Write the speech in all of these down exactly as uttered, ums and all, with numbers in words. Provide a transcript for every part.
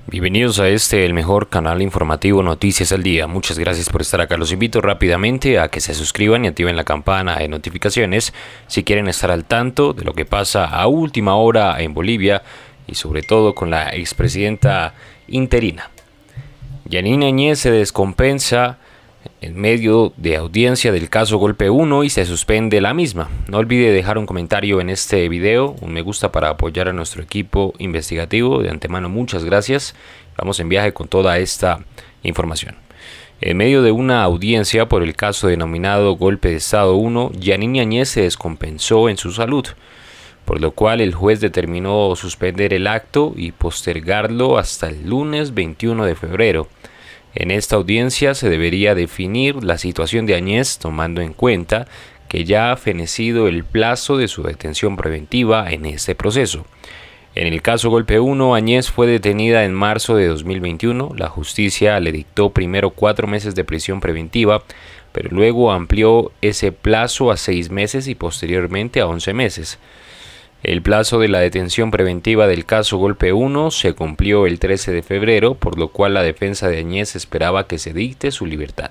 Bienvenidos a este, el mejor canal informativo Noticias al Día. Muchas gracias por estar acá. Los invito rápidamente a que se suscriban y activen la campana de notificaciones si quieren estar al tanto de lo que pasa a última hora en Bolivia y sobre todo con la expresidenta interina. Yanine Áñez se descompensa en medio de audiencia del caso Golpe uno y se suspende la misma. No olvide dejar un comentario en este video, un me gusta para apoyar a nuestro equipo investigativo. De antemano, muchas gracias. Vamos en viaje con toda esta información. En medio de una audiencia por el caso denominado Golpe de Estado uno, Yanine Áñez se descompensó en su salud, por lo cual el juez determinó suspender el acto y postergarlo hasta el lunes veintiuno de febrero. En esta audiencia se debería definir la situación de Áñez, tomando en cuenta que ya ha fenecido el plazo de su detención preventiva en este proceso. En el caso Golpe uno, Áñez fue detenida en marzo de dos mil veintiuno. La justicia le dictó primero cuatro meses de prisión preventiva, pero luego amplió ese plazo a seis meses y posteriormente a once meses. El plazo de la detención preventiva del caso Golpe uno se cumplió el trece de febrero, por lo cual la defensa de Áñez esperaba que se dicte su libertad.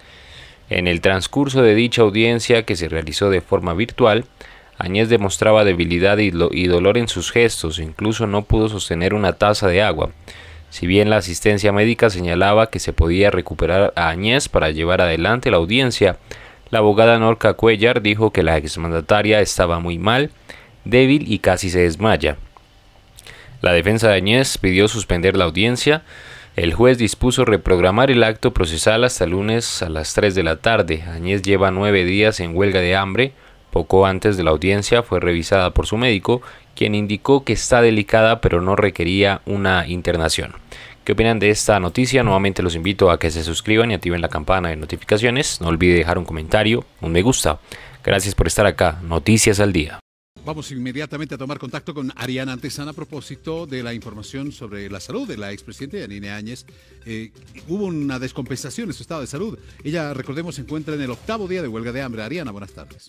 En el transcurso de dicha audiencia, que se realizó de forma virtual, Áñez demostraba debilidad y, y dolor en sus gestos, incluso no pudo sostener una taza de agua. Si bien la asistencia médica señalaba que se podía recuperar a Áñez para llevar adelante la audiencia, la abogada Norca Cuellar dijo que la exmandataria estaba muy mal, débil y casi se desmaya. La defensa de Áñez pidió suspender la audiencia. El juez dispuso reprogramar el acto procesal hasta el lunes a las tres de la tarde. Áñez lleva nueve días en huelga de hambre. Poco antes de la audiencia fue revisada por su médico, quien indicó que está delicada pero no requería una internación. ¿Qué opinan de esta noticia? Nuevamente los invito a que se suscriban y activen la campana de notificaciones. No olvide dejar un comentario, un me gusta. Gracias por estar acá. Noticias al Día. Vamos inmediatamente a tomar contacto con Ariana Antezana a propósito de la información sobre la salud de la expresidenta Yanine Áñez. Eh, hubo una descompensación en su estado de salud. Ella, recordemos, se encuentra en el octavo día de huelga de hambre. Ariana, buenas tardes.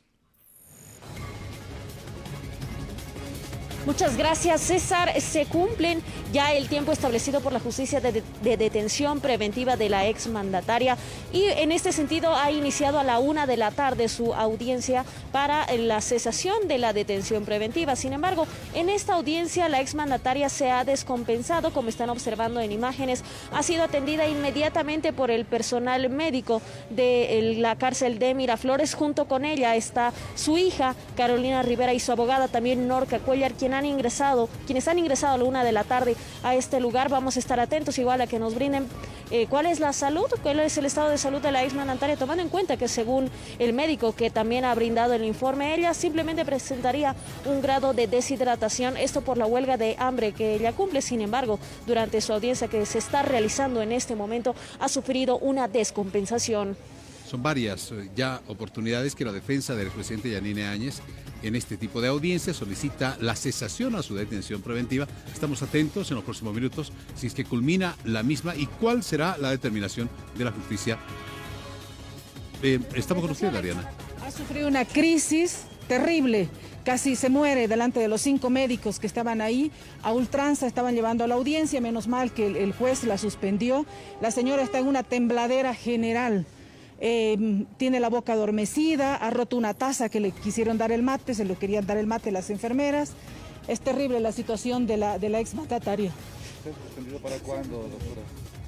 Muchas gracias, César. Se cumplen ya el tiempo establecido por la justicia de, de, de detención preventiva de la exmandataria y en este sentido ha iniciado a la una de la tarde su audiencia para la cesación de la detención preventiva. Sin embargo, en esta audiencia la exmandataria se ha descompensado, como están observando en imágenes. Ha sido atendida inmediatamente por el personal médico de la cárcel de Miraflores. Junto con ella está su hija, Carolina Rivera, y su abogada también, Norca Cuellar, quien han ingresado, quienes han ingresado a la una de la tarde a este lugar. Vamos a estar atentos igual a que nos brinden eh, cuál es la salud, cuál es el estado de salud de la exmandataria, tomando en cuenta que según el médico que también ha brindado el informe, ella simplemente presentaría un grado de deshidratación, esto por la huelga de hambre que ella cumple. Sin embargo, durante su audiencia que se está realizando en este momento, ha sufrido una descompensación. Son varias ya oportunidades que la defensa del expresidente Yanine Áñez en este tipo de audiencia solicita la cesación a su detención preventiva. Estamos atentos en los próximos minutos si es que culmina la misma y cuál será la determinación de la justicia. Eh, estamos con usted, Ariana. Ha sufrido una crisis terrible. Casi se muere delante de los cinco médicos que estaban ahí. A ultranza estaban llevando a la audiencia. Menos mal que el, el juez la suspendió. La señora está en una tembladera general. Eh, tiene la boca adormecida, ha roto una taza que le quisieron dar el mate, se lo querían dar el mate las enfermeras. Es terrible la situación de la, de la exmandataria. ¿Usted suspendido para cuándo, doctora?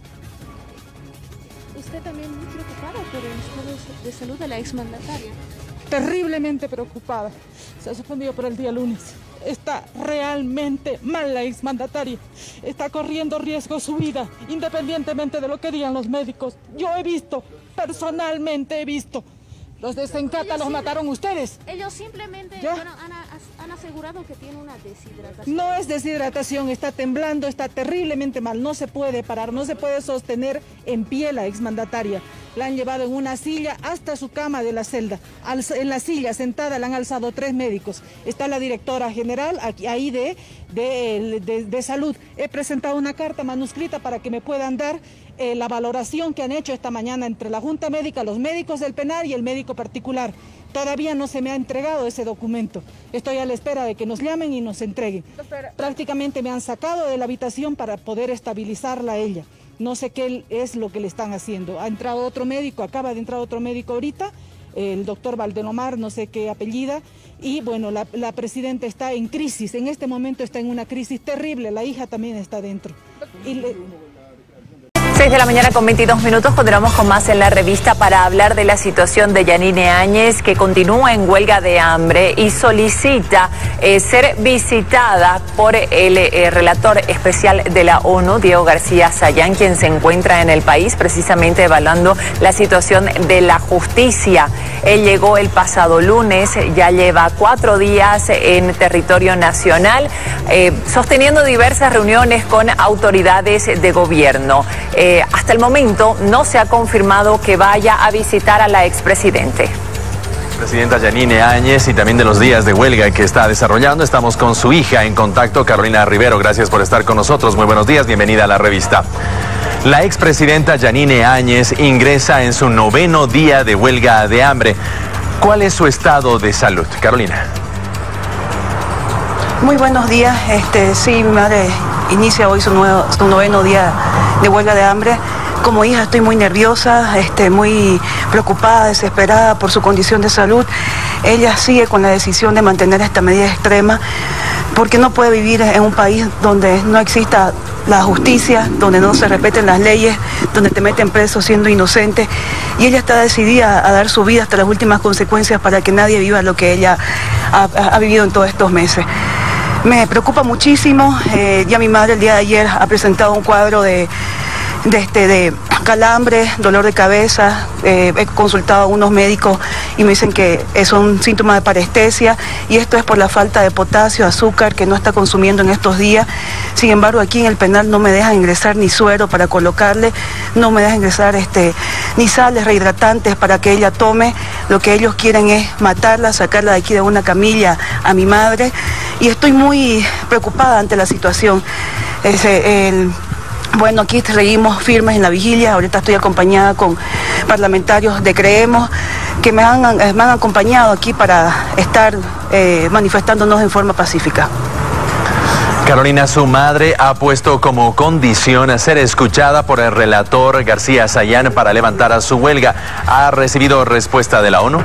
¿Usted también muy preocupada por el estado de salud de la exmandataria? Terriblemente preocupada. Se ha suspendido para el día lunes. Está realmente mal la exmandataria. Está corriendo riesgo su vida, independientemente de lo que digan los médicos. Yo he visto, personalmente he visto. Los de Sencata los mataron ustedes. Ellos simplemente ¿Ya? bueno, han, han asegurado que tiene una deshidratación. No es deshidratación, está temblando, está terriblemente mal. No se puede parar, no se puede sostener en pie la exmandataria. la han llevado en una silla hasta su cama de la celda. En la silla sentada la han alzado tres médicos. Está la directora general aquí, ahí de, de, de, de salud. He presentado una carta manuscrita para que me puedan dar eh, la valoración que han hecho esta mañana entre la Junta Médica, los médicos del penal y el médico particular. Todavía no se me ha entregado ese documento. Estoy a la espera de que nos llamen y nos entreguen. Prácticamente me han sacado de la habitación para poder estabilizarla a ella. No sé qué es lo que le están haciendo. Ha entrado otro médico, acaba de entrar otro médico ahorita, el doctor Valdenomar, no sé qué apellida, y bueno, la, la presidenta está en crisis, en este momento está en una crisis terrible, la hija también está dentro. Y le... seis de la mañana con veintidós minutos, continuamos con más en la revista para hablar de la situación de Yanine Áñez, que continúa en huelga de hambre y solicita eh, ser visitada por el eh, relator especial de la ONU, Diego García Sayán, quien se encuentra en el país precisamente evaluando la situación de la justicia. Él llegó el pasado lunes, ya lleva cuatro días en territorio nacional, eh, sosteniendo diversas reuniones con autoridades de gobierno. Eh, Eh, hasta el momento no se ha confirmado que vaya a visitar a la expresidente. Presidenta Yanine Áñez, y también de los días de huelga que está desarrollando. Estamos con su hija en contacto, Carolina Rivero. Gracias por estar con nosotros. Muy buenos días, bienvenida a la revista. La expresidenta Yanine Áñez ingresa en su noveno día de huelga de hambre. ¿Cuál es su estado de salud, Carolina? Muy buenos días. Este, sí, mi madre inicia hoy su, nuevo, su noveno día de huelga de hambre. Como hija estoy muy nerviosa, este, muy preocupada, desesperada por su condición de salud. Ella sigue con la decisión de mantener esta medida extrema porque no puede vivir en un país donde no exista la justicia, donde no se respeten las leyes, donde te meten preso siendo inocente. Y ella está decidida a dar su vida hasta las últimas consecuencias para que nadie viva lo que ella ha, ha vivido en todos estos meses. Me preocupa muchísimo. Eh, ya mi madre el día de ayer ha presentado un cuadro de, de, este, de calambre, dolor de cabeza. Eh, he consultado a unos médicos y me dicen que son síntomas de parestesia, y esto es por la falta de potasio, azúcar que no está consumiendo en estos días. Sin embargo, aquí en el penal no me dejan ingresar ni suero para colocarle, no me dejan ingresar este, ni sales rehidratantes para que ella tome. Lo que ellos quieren es matarla, sacarla de aquí de una camilla a mi madre, y estoy muy preocupada ante la situación. Ese, el, Bueno, aquí seguimos firmes en la vigilia. Ahorita estoy acompañada con parlamentarios de Creemos que me han, me han acompañado aquí para estar eh, manifestándonos en forma pacífica. Carolina, su madre ha puesto como condición a ser escuchada por el relator García Sayán para levantar a su huelga. ¿Ha recibido respuesta de la ONU?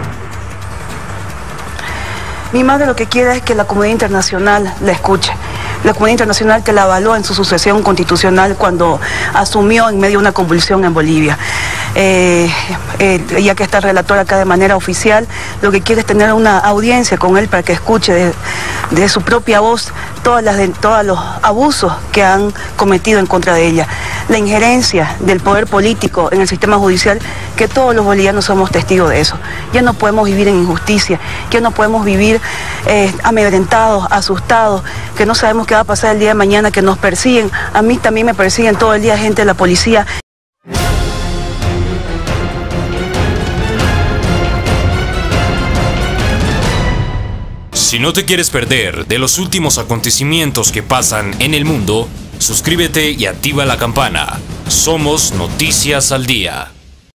Mi madre lo que quiere es que la comunidad internacional la escuche. La comunidad internacional que la avaló en su sucesión constitucional cuando asumió en medio de una convulsión en Bolivia. Eh, eh, ya que está el relator acá de manera oficial, lo que quiere es tener una audiencia con él para que escuche de, de su propia voz todas las de, todos los abusos que han cometido en contra de ella. La injerencia del poder político en el sistema judicial, que todos los bolivianos somos testigos de eso. Ya no podemos vivir en injusticia, ya no podemos vivir eh, amedrentados, asustados, que no sabemos qué va a pasar el día de mañana, que nos persiguen. A mí también me persiguen todo el día gente de la policía. Si no te quieres perder de los últimos acontecimientos que pasan en el mundo, suscríbete y activa la campana. Somos Noticias al Día.